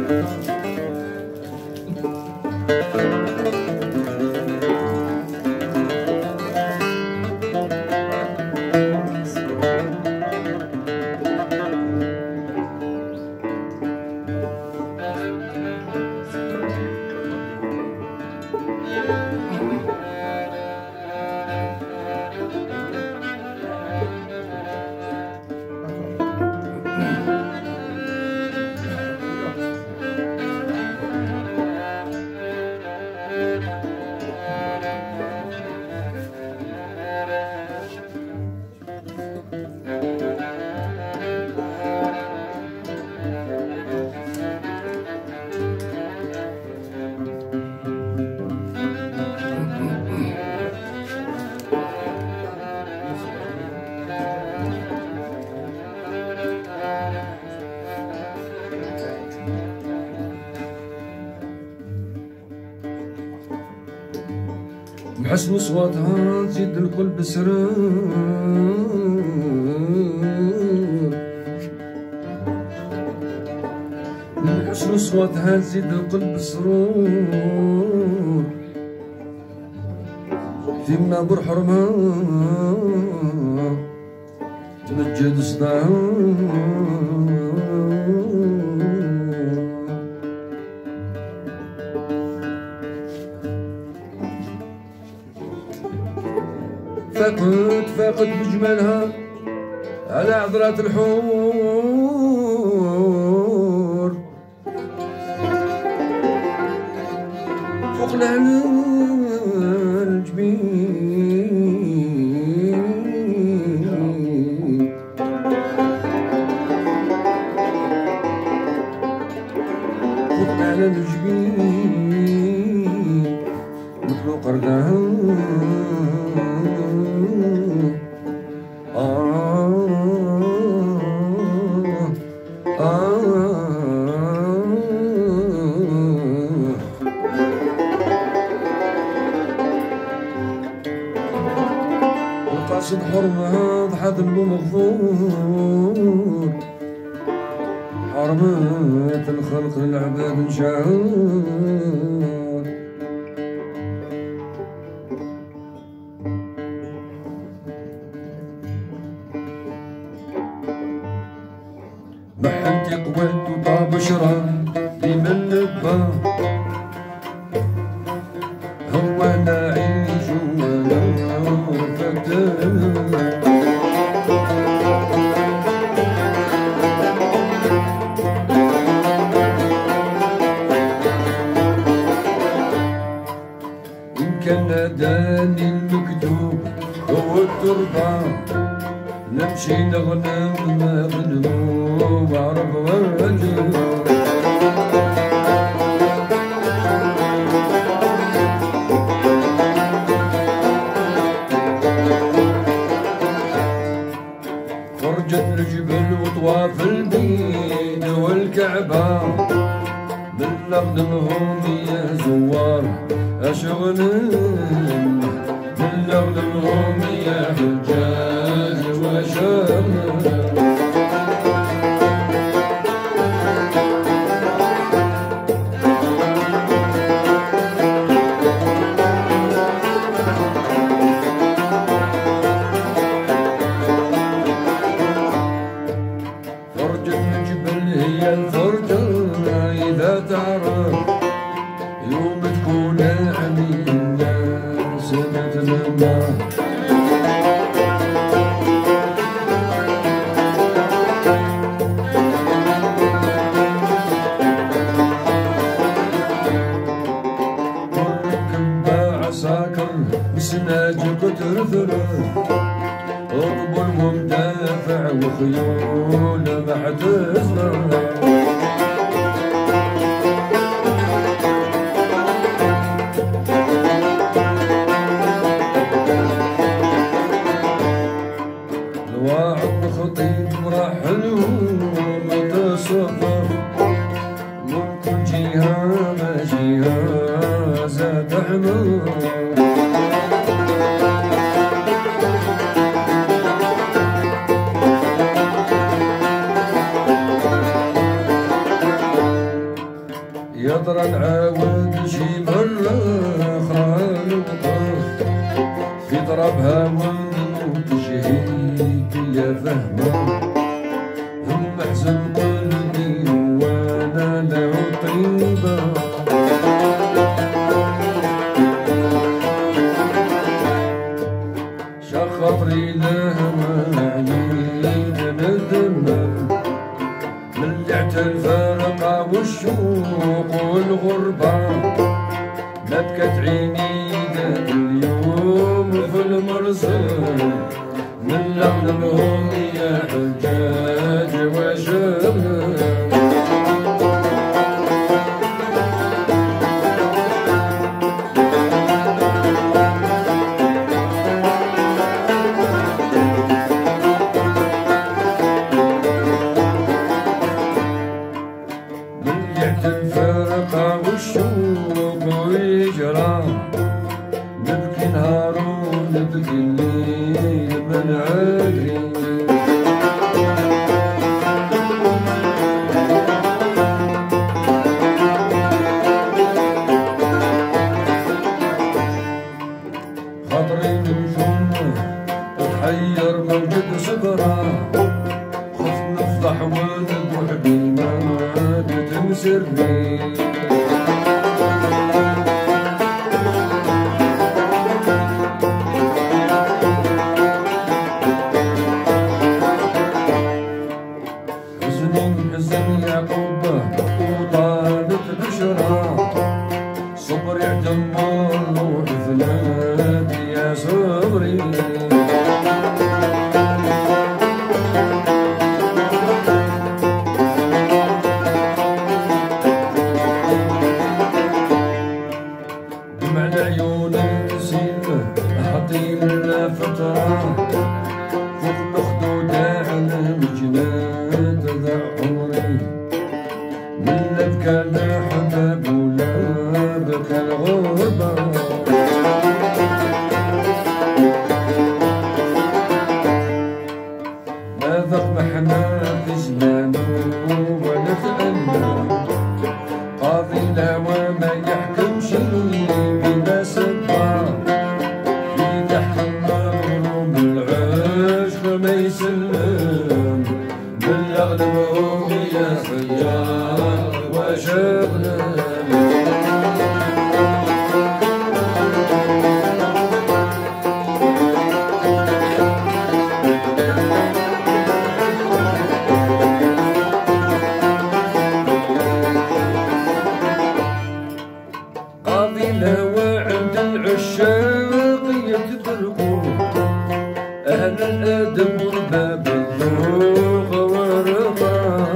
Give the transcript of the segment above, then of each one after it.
بحسن صوتها تزيد القلب سرور، بحسن صوتها تزيد القلب سرور، في منابر حرمها تمجد صداها فاقت بجمالها على عذرات الحور، فوق لعن الجبين، فوق لعن الجبين مثل قردها القاصد حرمها ضحى ذنبه مغفور، حرمت الخلق للعباد انشار، محنتي قويت وطاب شراب لمن لبى، هو نعيش وانا فكر إن كان ناداني المكتوب هو التربة، نمشي نغنم نغنم وعرف وجه، فرجت الجبل وطواف البيت والكعبة، من نغنمهم يا زوار أشغلن، من نغنمهم يا حجاج وشغل. فرجة الجبل هي الفرجة إذا تعرف يوم تكون عميل الناس تتلمى، مسناجك ترثرث رب ومدافع وخيول بعد الزرع، الواعظ خطيب مرحل ومتصفر، من كل جهة ما جهة زاد حمر، يضرى نعاود شي مرة أخرى نوقف في ضربها وتجهيك يا فهمة هم حزن قلبي وانا له طيبة شخاطري لها عيني ندم ملعت الفرقة والشوق والغربة ما بكت عيني ذاك اليوم في المرسل من لغنهم يا حجاج وشباب الفرقة والشوق ويجرى نبكي نهار ونبكي الليل من عدري خاطري نجوم تحير موجد صبرا خف نفضح ونبوح بالماء تنسرني حزن يعقوبة وطالت بشرى صبر يعدم الروح فلات يا صبري دمع العيون نسيمة حاطين فترة فوق الأخدود على مجنات ذا عمري من لا بكى الأحباب ولا بكى الغربة ما ذاق محنا في زمانه ولا تأنى قاضي الهوى ما يحكمش بلا سبة إذا حمرهم العشق ما يسلم بلغنهم يا خيار وشغلنا قاضي الهوى عند العشاق يتفرقوا أهل الأدب والباب الذوق والرضا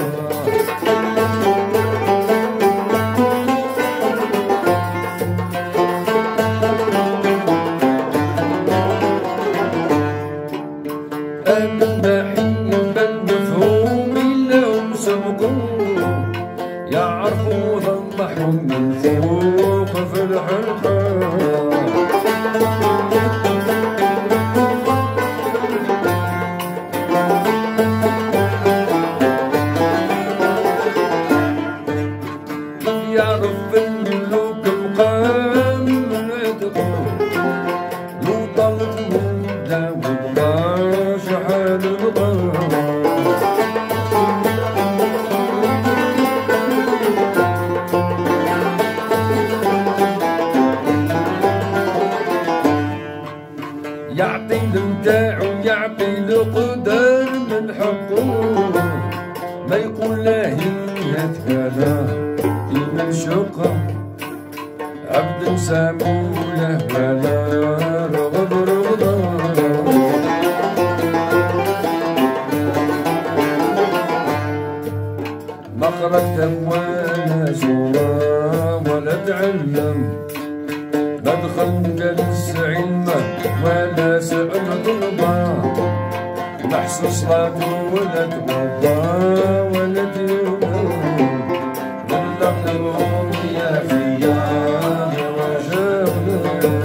المحي بالمفهوم لهم سبقوا يعرفوا ضمحهم من فوق في الحلقة يعرف الملوك مقام من عتقه لو طلت مدة وبقى شحال الغار يعطي المتاع ويعطي القدر من حقه ما يقول لا هي تكالا من شقة عبد سامو له ولا رغب رغضا ما خرجت ولا زورا ولا تعلم بدخل جلس علمه ولا سأل طلبه محسن صلاته ولا تقضى ولا تيوم بلغنهم يا خيام وشغلنا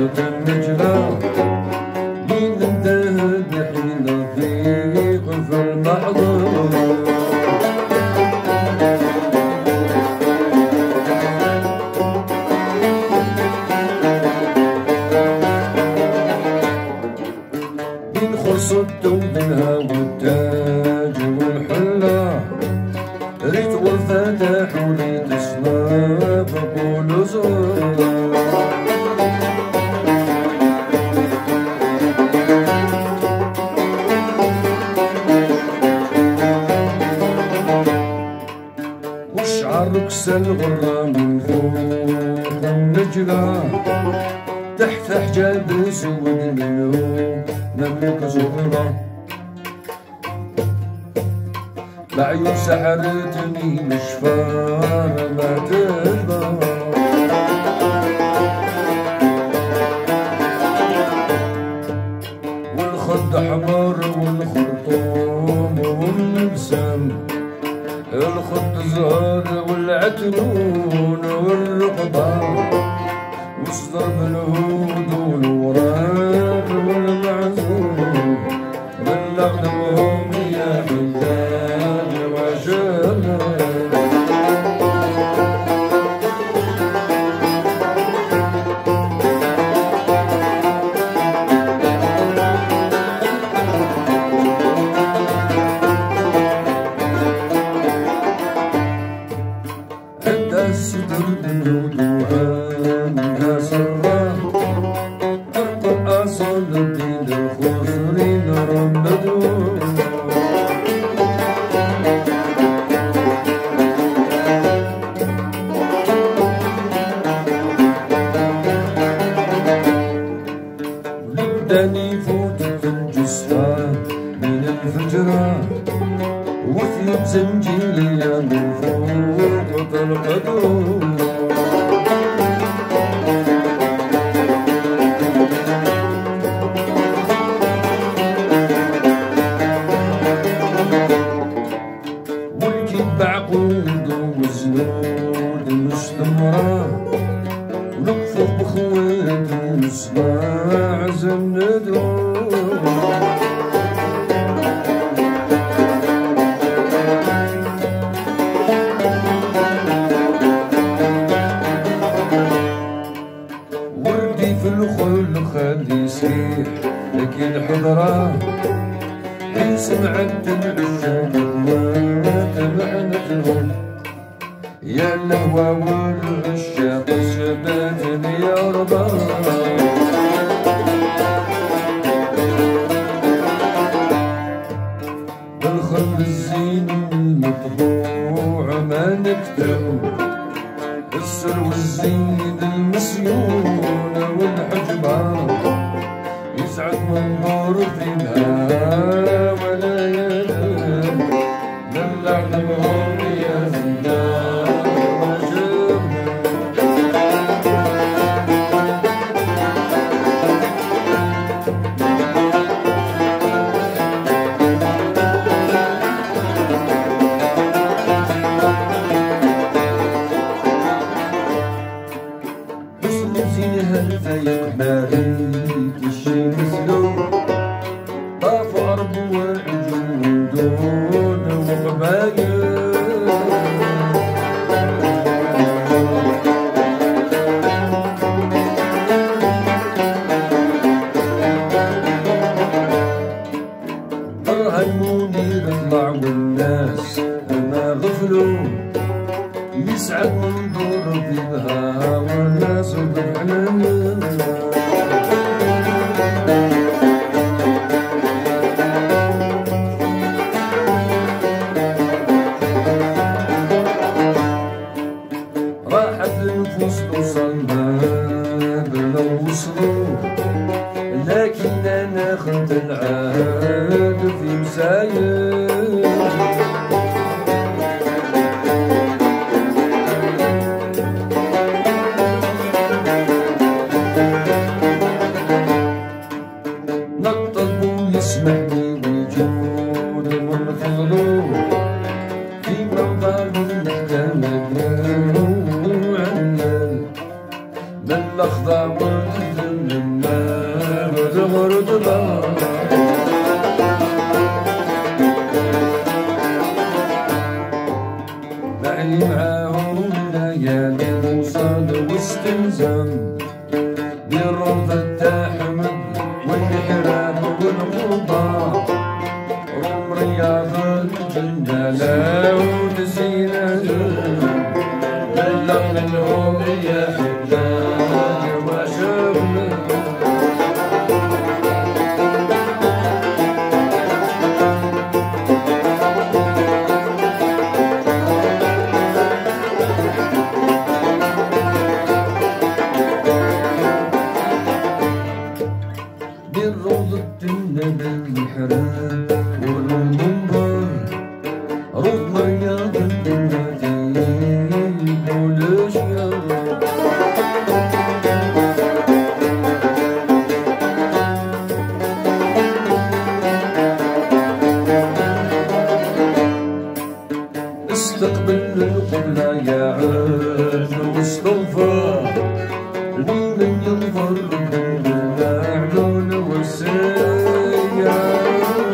صوت النجلة من الدهب حين في غف المحضر من خرصت ومنها والتاج والحلة ريت والفتح وليت صناب قول زهر ركس الغرة من فوق النجلة تحت حجاب سود منه مملك زهرة بعيون سحرتني مشفار ما تدبر والخد حمر والخرطوم واللبسام الخد زهر والعترون والرقبة وصدر بالهود والوراق والمعزول بلغ دمهم يا حجاج وشغل الصدر بالهدوء منها سرة تبقى أصل الدين الخسرين رمدوا ولداني يفوت في الجسفة من الفجرة وثياب زنجيلية من فوق طلقته والكيب بعقود وزنود مستمرة ونقفوا بخوات ونسمع زندو في الخل خلي يسيح لكن حضرة سمعت العشاق ما تبعنتهم يا الهوى والعشاق سباتني يا ربا بالخل الزين المطبوع ما نكتب السر والزين المسيون والحجبة يسعد منظور فيها ولا ينام دلع دمهم يا زندان الفيق باريك الشي مثلو طاف عرب وعجون دون وقبايل برهنوني اطلع والناس ما غفلوا يسعد منظور فيها والناس بحنان راحت النفوس توصلنا بلا وصلوا لكن انا خدت العهد في مسايل يسمح لي بالجود والفضل في موضع نحتمل وعنال من الأخضر والذل أحمد والحرام والغوبة روم رياض الجندالة والزينة بلغ منهم يا حجاج وشغل روضة النبي الحرام والمنبر روض رياض المدينة والأشياء استقبل القبلة يا عاد واستغفر لمن ينظر بالمعلون والسيار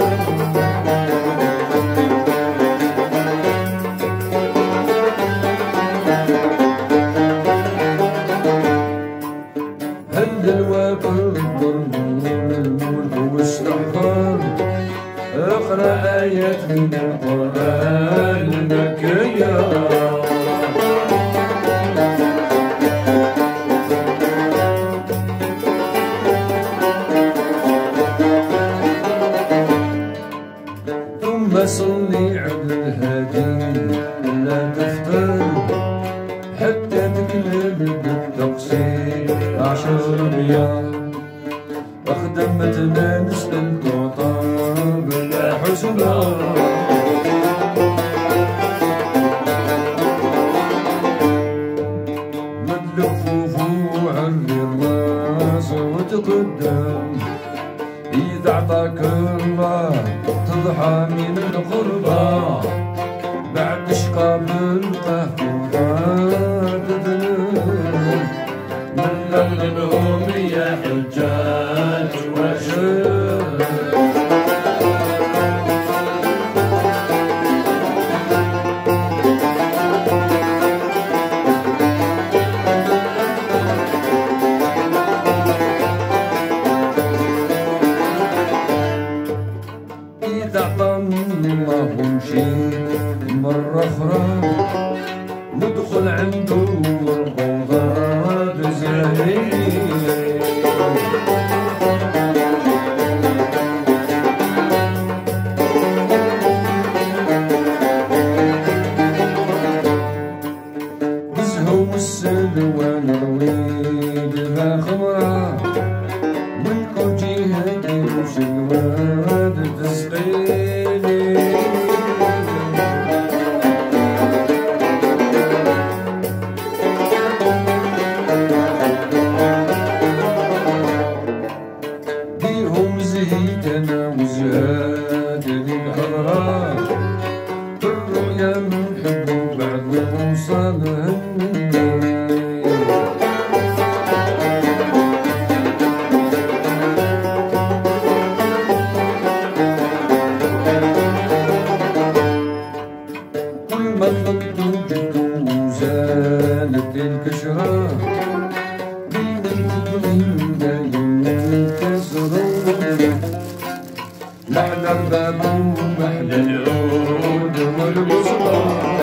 هل الوابر الضربون الملك واستغفر اقرأ آيات من القرآن المكية ثم صلي على الهادي لا تفتر حتى تقلب بالتقصير 10 ريال أخدمتنا نسلم تعطى بلا حسنى مدلفوف وعلي الراس وتقدم إذا أعطاك الله تضحى من الغربة بعد شقاب القهوة تذنب من لهم يا حجاج وشهد إذا أعطاني الله شيء مرة أخرى ندخل عنده والروضة بزهرين بزهو السلوى نرويد ذا خمرة منكو جهدي وشلواد تسقيني بيهم زهيد انا وزهاد للحضرة بالرؤيا منحبو بعد وصل كل ما طلبتو جدو وزالت الكشرة بين الفضلين دايم كسروا محلى الباب ومحلى العود والبصرة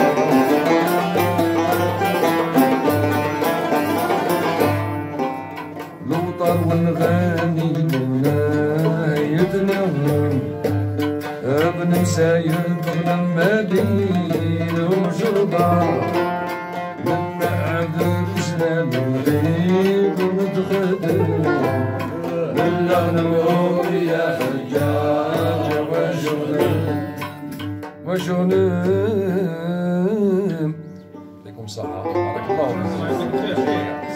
لوطر والغاني لله يتنوم ابن مسايد غنم مدينة وشربة من بعد الإسلام الغيب متخدم بالغنم يا حجاج وشغلم. يعطيكم الصحة بارك الله فيكم.